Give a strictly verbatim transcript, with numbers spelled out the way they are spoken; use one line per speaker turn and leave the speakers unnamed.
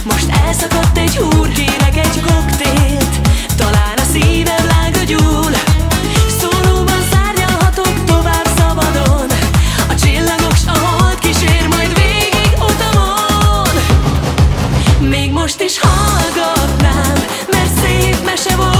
Most elszakadt egy húr, kérek egy koktélt, talán a szívem lága gyúl. Szólóban szárnyalhatok tovább szabadon, a csillagok s a hold kísér majd végig utamon. Még most is hallgatnám, mert szép mese volt.